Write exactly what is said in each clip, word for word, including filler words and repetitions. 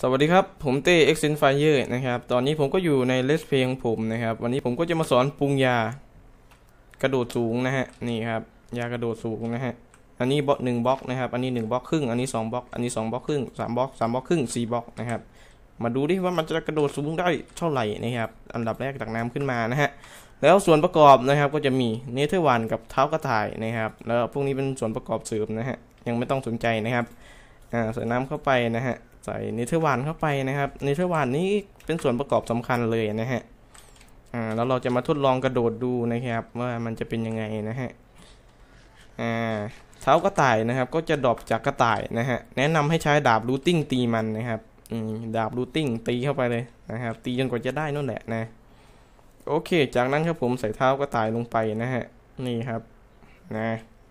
สวัสดีครับผมเต้ Extend Fire นะครับตอนนี้ผมก็อยู่ในเลสเพลงผมนะครับวันนี้ผมก็จะมาสอนปรุงยากระโดดสูงนะฮะนี่ครับยากระโดดสูงนะฮะอันนี้บล็อกหนึ่งบล็อกนะครับอันนี้หนึ่งบล็อกครึ่งอันนี้สองบล็อกอันนี้สองบล็อกครึ่งสามบล็อกสามบล็อกครึ่งสี่บล็อกนะครับมาดูดิว่ามันจะกระโดดสูงได้เท่าไหร่นะครับอันดับแรกตักน้ำขึ้นมานะฮะแล้วส่วนประกอบนะครับก็จะมีเนเธอร์วันกับเท้ากระต่ายนะครับแล้วพวกนี้เป็นส่วนประกอบเสริมนะฮะยังไม่ต้องสนใจนะครับอ่าใส่น้ำเข้าไปนะฮะใส่เนเธอร์วันเข้าไปนะครับเนเธอร์วันนี้เป็นส่วนประกอบสำคัญเลยนะฮะอ่าแล้วเราจะมาทดลองกระโดดดูนะครับว่ามันจะเป็นยังไงนะฮะอ่าเท้ากระต่ายนะครับก็จะดรอปจากกระต่ายนะฮะแนะนำให้ใช้ดาบรูทติ้งตีมันนะครับดาบรูทติ้งตีเข้าไปเลยนะครับตีจนกว่าจะได้นั่นแหละนะโอเคจากนั้นครับผมใส่เท้ากระต่ายลงไปนะฮะนี่ครับนะ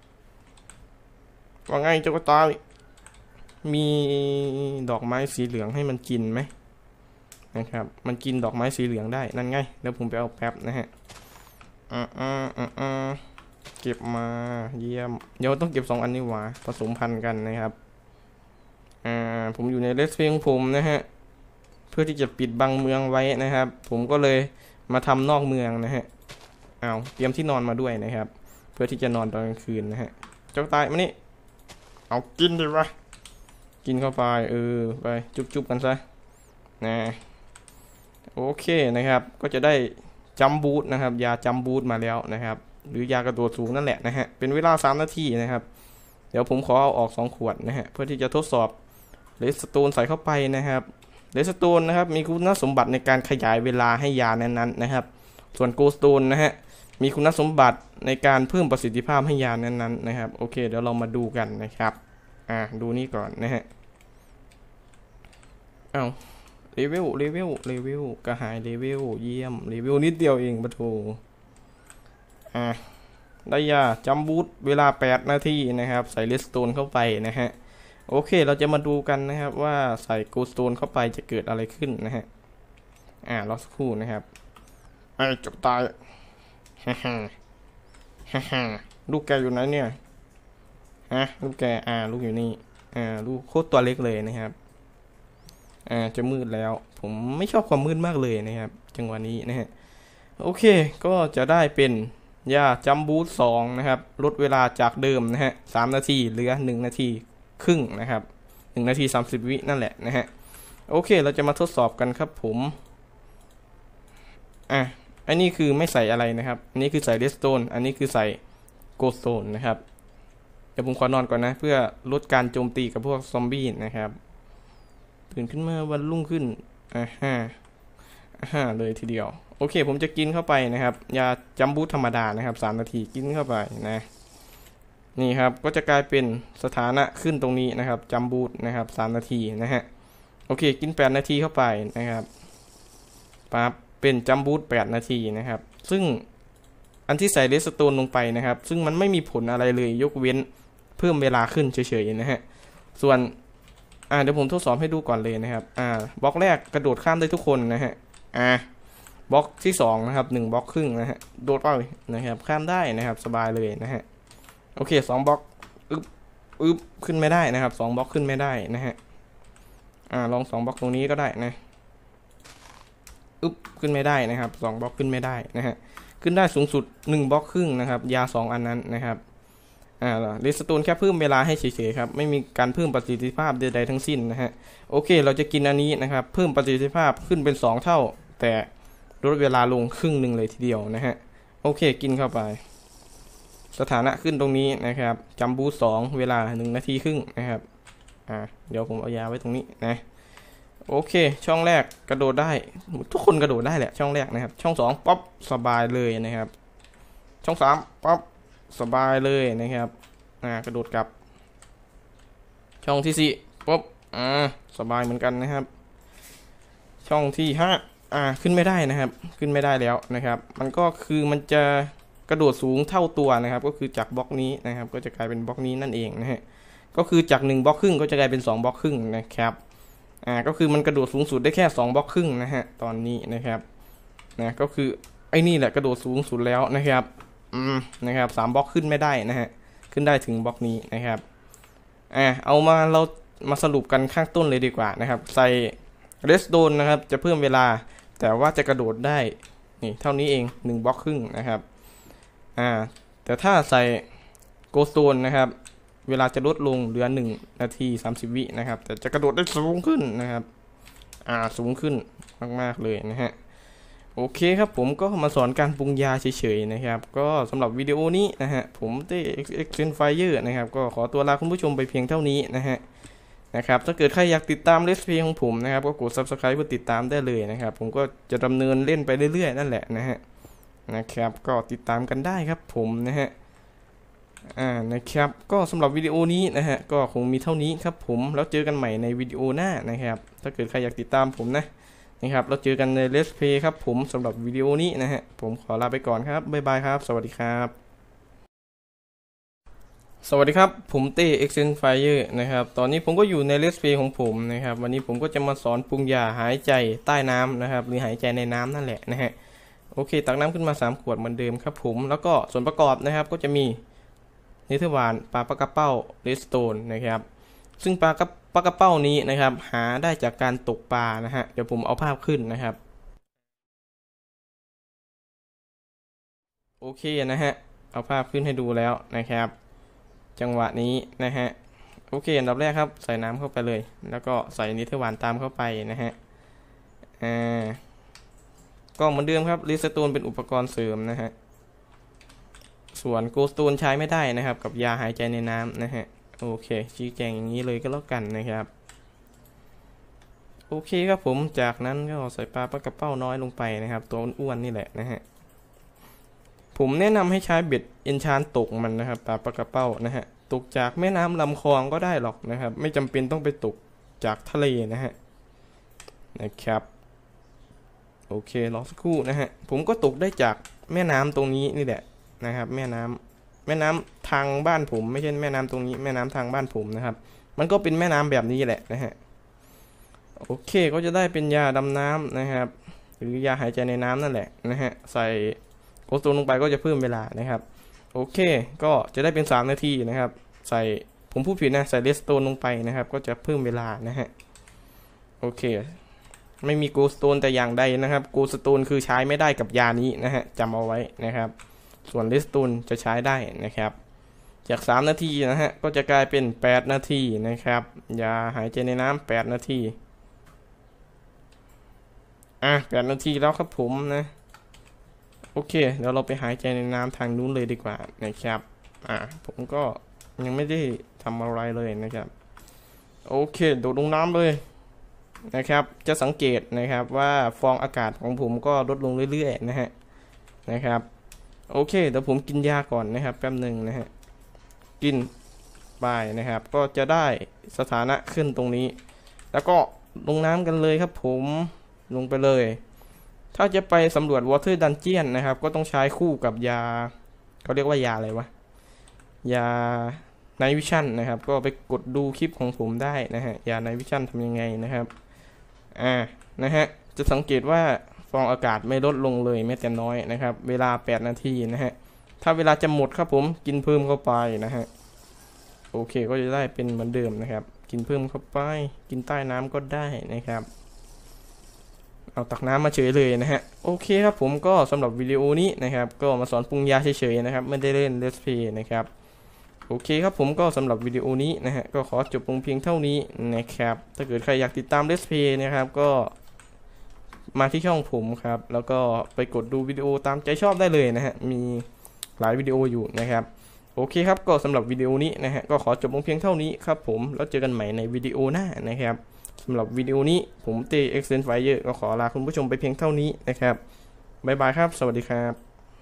ว่าไงเจ้ากระต่ายมีดอกไม้สีเหลืองให้มันกินไหมนะครับมันกินดอกไม้สีเหลืองได้นั่นไงเดี๋ยวผมไปเอาแป๊บนะฮะอ่าอ่าอ่าอ่าเก็บมาเยี่ยมเดี๋ยวต้องเก็บสองอันนี้หว่าผสมพันธุ์กันนะครับอ่าผมอยู่ในเลสเพลงผมนะฮะเพื่อที่จะปิดบังเมืองไว้นะครับผมก็เลยมาทำนอกเมืองนะฮะเอาเตรียมที่นอนมาด้วยนะครับเพื่อที่จะนอนตอนกลางคืนนะฮะเจ้าตายมานี่เอากินดิวะกินเข้าไปเออไปจุบๆกันซะนะโอเคนะครับก็จะได้จัมบูทนะครับยาจัมบูทมาแล้วนะครับหรือยากระโดดสูงนั่นแหละนะฮะเป็นเวลาสามนาทีนะครับเดี๋ยวผมขอเอาออกสองขวดนะฮะเพื่อที่จะทดสอบเลสโตนใส่เข้าไปนะครับเลสโตนนะครับมีคุณสมบัติในการขยายเวลาให้ยานั้นๆนะครับส่วนโกสโตนนะฮะมีคุณสมบัติในการเพิ่มประสิทธิภาพให้ยานั้นๆนะครับโอเคเดี๋ยวเรามาดูกันนะครับอ่าดูนี่ก่อนนะฮะเอาเลเวลเลเวลเลเวลกระหายเลเวลเยี่ยมเลเวลนิดเดียวเองปะโถอ่าได้ยาจัมบูทเวลาแปดนาทีนะครับใส่เลสโตนเข้าไปนะฮะโอเคเราจะมาดูกันนะครับว่าใส่โกสโตนเข้าไปจะเกิดอะไรขึ้นนะฮะอ่ารอสักครู่นะครับไอ้จบตายฮ่าฮ่าฮ่าฮ่าลูกแกอยู่ไหนเนี่ยฮะลูกแกอ่าลูกอยู่นี่อ่าลูกโคตรตัวเล็กเลยนะครับอ่าจะมืดแล้วผมไม่ชอบความมืดมากเลยนะครับจังหวะนี้นะฮะโอเคก็จะได้เป็นยาจัมบูทสองนะครับลดเวลาจากเดิมนะฮะสามนาทีเหลือหนึ่งนาทีครึ่งนะครับหนึ่งนาทีสามสิบวินั่นแหละนะฮะโอเคเราจะมาทดสอบกันครับผมอ่ะอันนี้คือไม่ใส่อะไรนะครับอันนี้คือใส่เรสโตนอันนี้คือใส่โกสโตนนะครับเดี๋ยวผมขอนอนก่อนนะเพื่อลดการโจมตีกับพวกซอมบี้นะครับตื่นขึ้นมาวันรุ่งขึ้นอ่าฮะอ่าฮะเลยทีเดียวโอเคผมจะกินเข้าไปนะครับยาจัมบูทธรรมดานะครับสามนาทีกินเข้าไปนะนี่ครับก็จะกลายเป็นสถานะขึ้นตรงนี้นะครับจัมบูทนะครับสามนาทีนะฮะโอเคกินแปดนาทีเข้าไปนะครับปั๊บเป็นจัมบูทแปดนาทีนะครับซึ่งอันที่ใส่เรสโตนลงไปนะครับซึ่งมันไม่มีผลอะไรเลยยกเว้นเพิ่มเวลาขึ้นเฉยๆนะฮะส่วนอ่าเดี๋ยวผมทดสอบให้ดูก่อนเลยนะครับอ่าบล็อกแรกกระโดดข้ามได้ทุกคนนะฮะอ่าบล็อกที่สองนะครับหนึ่งบล็อกครึ่งนะฮะโดดไปนะครับข้ามได้นะครับสบายเลยนะฮะโอเคสองบล็อกอึ๊บอึ๊บขึ้นไม่ได้นะครับสองบล็อกขึ้นไม่ได้นะฮะอ่าลองสองบล็อกตรงนี้ก็ได้นะอึ๊บขึ้นไม่ได้นะครับสองบล็อกขึ้นไม่ได้นะฮะขึ้นได้สูงสุดหนึ่งบล็อกครึ่งนะครับยาสองอันนั้นนะครับอ่าเรสโตนแค่เพิ่มเวลาให้เฉยๆครับไม่มีการเพิ่มประสิทธิภาพใดๆทั้งสิ้นนะฮะโอเคเราจะกินอันนี้นะครับเพิ่มประสิทธิภาพขึ้นเป็นสองเท่าแต่ลดเวลาลงครึ่งหนึ่งเลยทีเดียวนะฮะโอเคกินเข้าไปสถานะขึ้นตรงนี้นะครับจัมบูสองเวลาหนึ่งนาทีครึ่งนะครับอ่าเดี๋ยวผมเอายาไว้ตรงนี้นะโอเคช่องแรกกระโดดได้ทุกคนกระโดดได้แหละช่องแรกนะครับช่องสองป๊อปสบายเลยนะครับช่องสามป๊อปสบายเลยนะครับอ่ากระโดดกลับช่องที่สี่ป๊อปอ่าสบายเหมือนกันนะครับช่องที่ห้าอ่าขึ้นไม่ได้นะครับขึ้นไม่ได้แล้วนะครับมันก็คือมันจะกระโดดสูงเท่าตัวนะครับก็คือจากบล็อกนี้นะครับก็จะกลายเป็นบล็อกนี้นั่นเองนะฮะก็คือจากหนึ่งบล็อกครึ่งก็จะกลายเป็นสองบล็อกครึ่งนะครับอ่าก็คือมันกระโดดสูงสุดได้แค่สองบล็อกครึ่งนะฮะตอนนี้นะครับนะก็คือไอ้นี่แหละกระโดดสูงสุดแล้วนะครับอืมนะครับสามบล็อกขึ้นไม่ได้นะฮะขึ้นได้ถึงบล็อกนี้นะครับอ่าเอามาเรามาสรุปกันข้างต้นเลยดีกว่านะครับใส่เรสโดนนะครับจะเพิ่มเวลาแต่ว่าจะกระโดดได้นี่เท่านี้เองหนึ่งบล็อกครึ่งนะครับอ่าแต่ถ้าใส่โกสโตนนะครับเวลาจะลดลงเหลือหนึ่งนาทีสามสิบวินะครับแต่จะกระโดดได้สูงขึ้นนะครับอ่าสูงขึ้นมากๆเลยนะฮะโอเคครับผมก็มาสอนการปรุงยาเฉยๆนะครับก็สำหรับวิดีโอนี้นะฮะผมได้ Xenfire นะครับก็ขอตัวลาคุณผู้ชมไปเพียงเท่านี้นะฮะนะครับถ้าเกิดใครอยากติดตามเลสเพย์ของผมนะครับก็กด Subscribe เพื่อติดตามได้เลยนะครับผมก็จะดำเนินเล่นไปเรื่อยๆนั่นแหละนะฮะนะครับก็ติดตามกันได้ครับผมนะฮะอ่านะครับก็สำหรับวิดีโอนี้นะฮะก็คงมีเท่านี้ครับผมแล้วเจอกันใหม่ในวิดีโอหน้านะครับถ้าเกิดใครอยากติดตามผมนะนะครับเราเจอกันในเลสเพย์ครับผมสำหรับวิดีโอนี้นะฮะผมขอลาไปก่อนครับบ๊ายบายครับสวัสดีครับสวัสดีครับผมเต้ Xenfire นะครับตอนนี้ผมก็อยู่ในเลสเพย์ของผมนะครับวันนี้ผมก็จะมาสอนปรุงยาหายใจใต้น้ำนะครับหรือหายใจในน้ำนั่นแหละนะฮะโอเคตักน้ำขึ้นมาสามขวดเหมือนเดิมครับผมแล้วก็ส่วนประกอบนะครับก็จะมีเนเธอร์วานปลาปลากระเป้าเรสโตนนะครับซึ่งปลากระปลากระเป้านี้นะครับหาได้จากการตกปลานะฮะเดี๋ยวผมเอาภาพขึ้นนะครับโอเคนะฮะเอาภาพขึ้นให้ดูแล้วนะครับจังหวะนี้นะฮะโอเคอันดับแรกครับใส่น้ำเข้าไปเลยแล้วก็ใส่เนเธอร์วานตามเข้าไปนะฮะอ่าก็เหมือนเดิมครับเรสโตนเป็นอุปกรณ์เสริมนะฮะส่วนโกสโตนใช้ไม่ได้นะครับกับยาหายใจในน้ำนะฮะโอเคชี้แจงอย่างนี้เลยก็แล้วกันนะครับโอเคครับผมจากนั้นก็ใส่ปลาปลากระเป้าน้อยลงไปนะครับตัวอ้วนนี่แหละนะฮะผมแนะนำให้ใช้เบ็ดเอนชานตกมันนะครับปลาปลากระเป้านะฮะตกจากแม่น้ำลำคลองก็ได้หรอกนะครับไม่จำเป็นต้องไปตกจากทะเลนะฮะนะครับโอเครอสักครู่นะฮะผมก็ตกได้จากแม่น้ำตรงนี้นี่แหละนะครับแม่น้ำแม่น้ำทางบ้านผมไม่ใช่แม่น้ำตรงนี้แม่น้ำทางบ้านผมนะครับมันก็เป็นแม่น้ำแบบนี้แหละนะฮะโอเคก็จะได้เป็นยาดำน้ำนะครับหรือยาหายใจในน้ำนั่นแหละนะฮะใส่โกสโตนลงไปก็จะเพิ่มเวลานะครับโอเคก็จะได้เป็นสามนาทีนะครับใส่ผมพูดผิดนะใส่เรสโตนลงไปนะครับก็จะเพิ่มเวลานะฮะโอเคไม่มีโกสโตนแต่อย่างใดนะครับโกสโตนคือใช้ไม่ได้กับยานี้นะฮะจำเอาไว้นะครับส่วนเรสโตนจะใช้ได้นะครับจากสามนาทีนะฮะก็จะกลายเป็นแปดนาทีนะครับยาหายใจในน้ำแปดนาทีอ่ะแปดนาทีแล้วครับผมนะโอเคเดี๋ยวเราไปหายใจในน้ำทางนู้นเลยดีกว่านะครับอ่ะผมก็ยังไม่ได้ทำอะไรเลยนะครับโอเคโดดลงน้ำเลยนะครับจะสังเกตนะครับว่าฟองอากาศของผมก็ลดลงเรื่อยๆนะฮะนะครับโอเคเดี๋ยวผมกินยาก่อนนะครับแป๊บหนึ่งนะฮะกินไปนะครับก็จะได้สถานะขึ้นตรงนี้แล้วก็ลงน้ำกันเลยครับผมลงไปเลยถ้าจะไปสำรวจ Water Dungeon นะครับก็ต้องใช้คู่กับยาเขาเรียกว่ายาอะไรวะยา Night Vision นะครับก็ไปกดดูคลิปของผมได้นะฮะยา Night Vision ทำยังไงนะครับอ่านะฮะจะสังเกตว่าฟองอากาศไม่ลดลงเลยแม้แต่น้อยนะครับเวลาแปดนาทีนะฮะถ้าเวลาจะหมดครับผมกินเพิ่มเข้าไปนะฮะโอเคก็จะได้เป็นเหมือนเดิมนะครับกินเพิ่มเข้าไปกินใต้น้ำก็ได้นะครับเอาตักน้ำมาเฉยเลยนะฮะโอเคครับผมก็สำหรับวิดีโอนี้นะครับก็มาสอนปรุงยาเฉยๆนะครับไม่ได้เล่นเลสเพย์นะครับโอเคครับผมก็สำหรับวิดีโอนี้นะฮะก็ขอจบลงเพียงเท่านี้นะครับถ้าเกิดใครอยากติดตามเลสเพย์นะครับก็มาที่ช่องผมครับแล้วก็ไปกดดูวิดีโอตามใจชอบได้เลยนะฮะมีหลายวิดีโออยู่นะครับโอเคครับก็สำหรับวิดีโอนี้นะฮะก็ขอจบลงเพียงเท่านี้ครับผมแล้วเจอกันใหม่ในวิดีโอหน้านะครับสำหรับวิดีโอนี้ผมเต้ Xenfire ก็ขอลาคุณผู้ชมไปเพียงเท่านี้นะครับบ๊ายบายครับสวัสดีครับ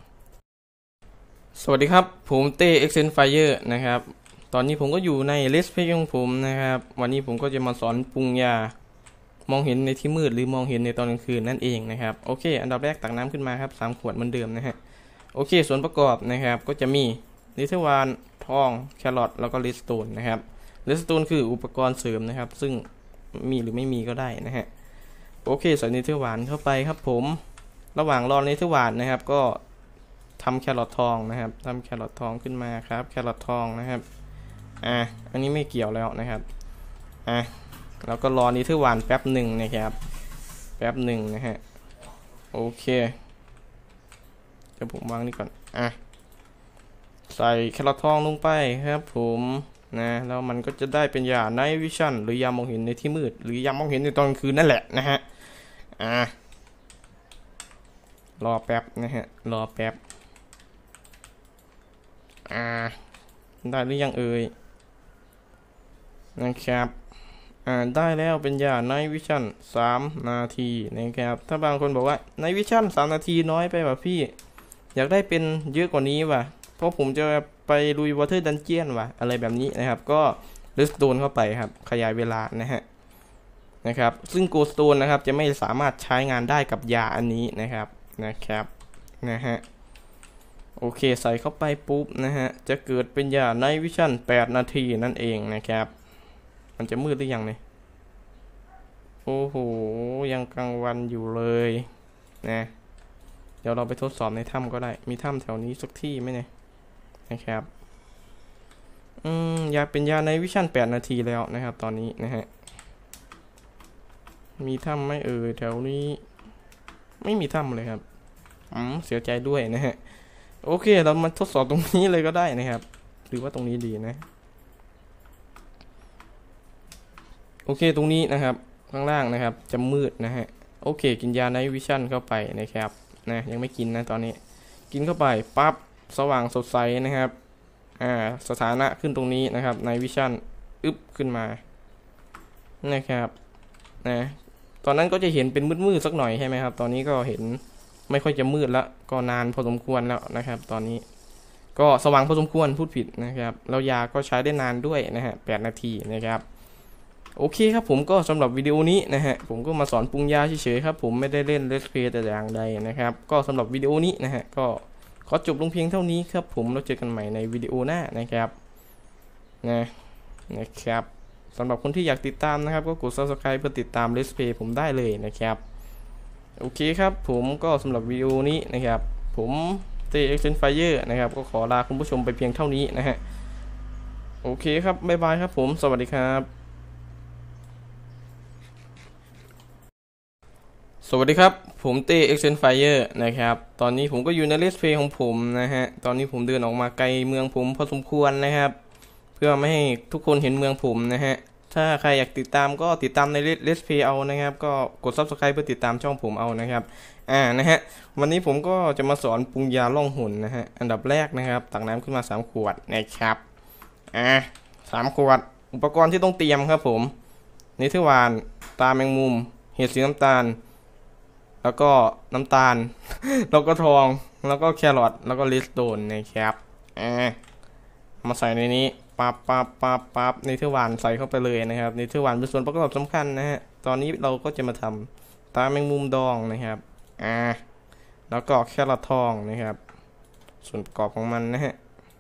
สวัสดีครับผมเต้ Xenfire นะครับตอนนี้ผมก็อยู่ในเลสเพย์ของผมนะครับวันนี้ผมก็จะมาสอนปรุงยามองเห็นในที่มืดหรือมองเห็นในตอนกลางคืนนั่นเองนะครับโอเคอันดับแรกตักน้ำขึ้นมาครับสามขวดเหมือนเดิมนะฮะโอเคส่วนประกอบนะครับก็จะมีเนเธอร์วานทองแครอทแล้วก็เรสโตนนะครับเรสโตนคืออุปกรณ์เสริมนะครับซึ่งมีหรือไม่มีก็ได้นะฮะโอเคใส่เนเธอร์วานเข้าไปครับผมระหว่างรอเนเธอร์วานนะครับก็ทำแครอททองนะครับทำแครอททองขึ้นมาครับแครอททองนะครับอ่ะอันนี้ไม่เกี่ยวแล้วนะครับออ่ะแล้วก็รอนี้ที่วันแป๊บหนึ่งนะครับแป๊บหนึ่งนะฮะโอเคเดี๋ยวผมวางนี่ก่อนอ่ะใส่แครอททองลงไปครับผมนะแล้วมันก็จะได้เป็นยาไนท์วิชั่นหรือยามองเห็นในที่มืดหรือยามองเห็นในตอนกลางคืนนั่นแหละนะฮะอ่ะรอแป๊บนะฮะรอแป๊บอ่าได้หรือยังเอ่ยนะครับอ่าได้แล้วเป็นยาไนท์วิชั่นสามนาทีนะครับถ้าบางคนบอกว่าไนท์วิชั่นสามนาทีน้อยไปว่ะพี่อยากได้เป็นเยอะกว่านี้ว่ะเพราะผมจะไปลุยวอเตอร์ดันเจียนว่ะอะไรแบบนี้นะครับก็เลสโตนเข้าไปครับขยายเวลานะฮะนะครับซึ่งโกสโตนนะครับจะไม่สามารถใช้งานได้กับยาอันนี้นะครับนะครับนะฮะโอเคใส่เข้าไปปุ๊บนะฮะจะเกิดเป็นยาไนท์วิชั่นแปดนาทีนั่นเองนะครับมันจะมืดหรือยังเนี่ยโอ้โหยังกลางวันอยู่เลยนะเดี๋ยวเราไปทดสอบในถ้ำก็ได้มีถ้ำแถวนี้สักที่ไหมเนี่ยนะครับอืมอยากเป็นยาไนท์วิชั่นแปดนาทีแล้วนะครับตอนนี้นะฮะมีถ้ำไหมเอ่ยแถวนี้ไม่มีถ้ำเลยครับอืมเสียใจด้วยนะฮะโอเคเรามาทดสอบตรงนี้เลยก็ได้นะครับหรือว่าตรงนี้ดีนะโอเคตรงนี้นะครับข้างล่างนะครับจะมืดนะฮะโอเคกินยาไนท์วิชั่นเข้าไปนะครับนะยังไม่กินนะตอนนี้กินเข้าไปปั๊บสว่างสดใสนะครับอ่าสถานะขึ้นตรงนี้นะครับไนท์วิชั่นอึบขึ้นมานะครับนะตอนนั้นก็จะเห็นเป็นมืดๆสักหน่อยใช่ไหมครับตอนนี้ก็เห็นไม่ค่อยจะมืดแล้วก็นานพอสมควรแล้วนะครับตอนนี้ก็สว่างพอสมควรพูดผิดนะครับแล้วยาก็ใช้ได้นานด้วยนะฮะแปดนาทีนะครับโอเคครับผมก็สำหรับวิดีโอนี้นะฮะผมก็มาสอนปรุงยาเฉยๆครับผมไม่ได้เล่นเลสเพย์แต่อย่างใดนะครับก็สำหรับวิดีโอนี้นะฮะก็ขอจบลงเพียงเท่านี้ครับผมแล้วเจอกันใหม่ในวิดีโอหน้านะครับนะนะครับสำหรับคนที่อยากติดตามนะครับก็กด ซับสไครบ์ เพื่อติดตามเลสเพย์ผมได้เลยนะครับโอเคครับผมก็สำหรับวิดีโอนี้นะครับผมเตเอ็กเซนไฟเยอร์นะครับก็ขอลาคุณผู้ชมไปเพียงเท่านี้นะฮะโอเคครับบ๊ายบายครับผมสวัสดีครับสวัสดีครับผมเต้เอ็กเซนไฟเยอร์นะครับตอนนี้ผมก็อยู่ในเลสเพย์ของผมนะฮะตอนนี้ผมเดินออกมาไกลเมืองผมพอสมควรนะครับเพื่อไม่ให้ทุกคนเห็นเมืองผมนะฮะถ้าใครอยากติดตามก็ติดตามในเลสเพย์เอานะครับก็กด ซับสไครบ์ เพื่อติดตามช่องผมเอานะครับอ่านะฮะวันนี้ผมก็จะมาสอนปรุงยาล่องหนนะฮะอันดับแรกนะครับตักน้ำขึ้นมาสามขวดนะครับอ่าสามขวดอุปกรณ์ที่ต้องเตรียมครับผมนิทวานตาแมงมุมเห็ดสีน้ำตาลแล้วก็น้ำตาลแล้วก็ทองแล้วก็แครอทแล้วก็ลิสโตนนะครับอ่ามาใส่ในนี้ปั๊บปั๊บปั๊บปั๊บในเทวานใส่เข้าไปเลยนะครับในเทวานเป็นส่วนประกอบสำคัญนะฮะตอนนี้เราก็จะมาทำตาแมงมุมดองนะครับอ่าแล้วก็แครอททองนะครับส่วนประกอบของมันนะฮะ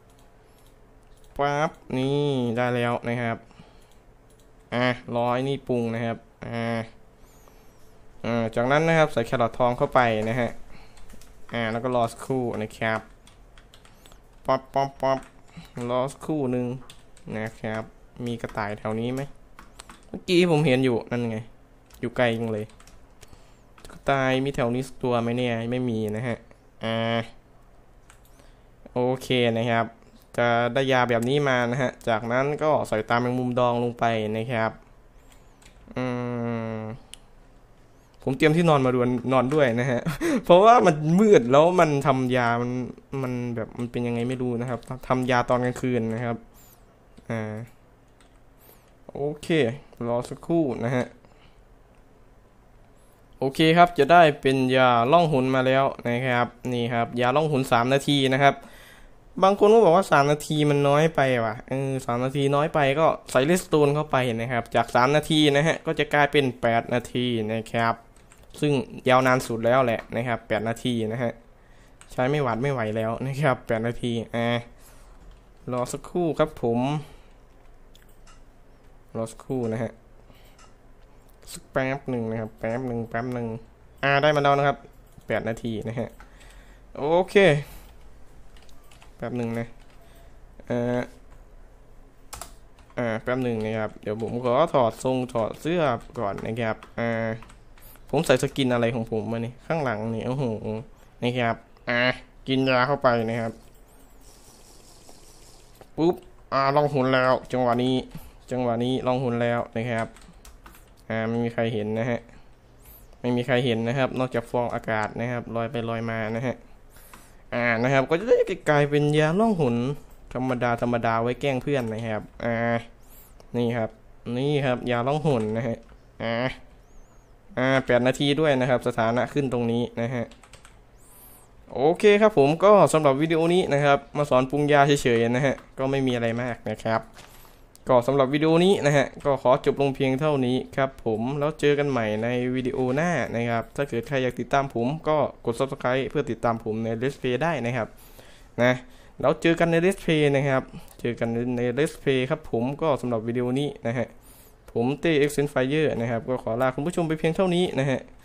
ปั๊บนี่ได้แล้วนะครับอ่ารอไอ้นี่ปรุงนะครับอ่าอ่าจากนั้นนะครับใส่แครอททองเข้าไปนะฮะอ่าแล้วก็รอสักครู่นะครับป๊อปป๊อปป๊อปรอสักครู่หนึ่งนะครับมีกระต่ายแถวนี้ไหมเมื่อกี้ผมเห็นอยู่นั่นไงอยู่ไกลจังเลยกระต่ายมีแถวนี้ตัวไหมเนี่ยไม่มีนะฮะอ่าโอเคนะครับจะได้ยาแบบนี้มานะฮะจากนั้นก็ใส่ตาแมงมุมดองลงไปนะครับอืมผมเตรียมที่นอนมาด้วยนอนด้วยนะฮะเพราะว่ามันมืดแล้วมันทำยามันมันแบบมันเป็นยังไงไม่รู้นะครับทำยาตอนกลางคืนนะครับอ่าโอเครอสักครู่นะฮะโอเคครับจะได้เป็นยาล่องหนมาแล้วนะครับนี่ครับยาล่องหนสามนาทีนะครับบางคนก็บอกว่าสามนาทีมันน้อยไปว่ะเออสามนาทีน้อยไปก็ใส่เลสโตนเข้าไปนะครับจากสามนาทีนะฮะก็จะกลายเป็นแปดนาทีนะครับซึ่งยาวนานสุดแล้วแหละนะครับแปดนาทีนะฮะใช้ไม่หวาดไม่ไหวแล้วนะครับแปดนาทีอ่ารอสักครู่ครับผมรอสักครู่นะฮะสักแป๊บหนึ่งนะครับแป๊บหนึ่งแป๊บหนึ่งอ่าได้มาแล้วนะครับแปดนาทีนะฮะโอเคแป๊บหนึ่งนะเอ่ออ่าแป๊บหนึ่งนะครับเดี๋ยวผมขอถอดทรงถอดเสื้อก่อนนะครับอ่าผมใส่สกินอะไรของผมมานี่ข้างหลังนี่โอ้โหนะครับอ่ากินยาเข้าไปนะครับปุ๊บอ่าลองหุ่นแล้วจังหวะนี้จังหวะนี้ลองหุ่นแล้วนะครับอ่าไม่มีใครเห็นนะฮะไม่มีใครเห็นนะครับนอกจากฟองอากาศนะครับลอยไปลอยมานะฮะอ่านะครับก็จะได้กลายเป็นยาล่องหุ่นธรรมดาธรรมดาไว้แกล้งเพื่อนนะครับอ่านี่ครับนี่ครับยาล่องหุ่นนะฮะอ่าอ่าแปดนาทีด้วยนะครับสถานะขึ้นตรงนี้นะฮะโอเคครับผมก็สำหรับวิดีโอนี้นะครับมาสอนปรุงยาเฉยๆนะฮะก็ไม่มีอะไรมากนะครับก็สำหรับวิดีโอนี้นะฮะก็ขอจบลงเพียงเท่านี้ครับผมแล้วเจอกันใหม่ในวิดีโอหน้านะครับถ้าเกิดใครอยากติดตามผมก็กด ซับสไครบ์ เพื่อติดตามผมใน Let's Play ได้นะครับนะแล้วเจอกันใน Let's Play นะครับเจอกันใน Let's Play ครับผมก็สำหรับวิดีโอนี้นะฮะผมเต้ เอ็กเซน ไฟเออร์ นะครับก็ขอลาคุณผู้ชมไปเพียงเท่านี้นะฮะ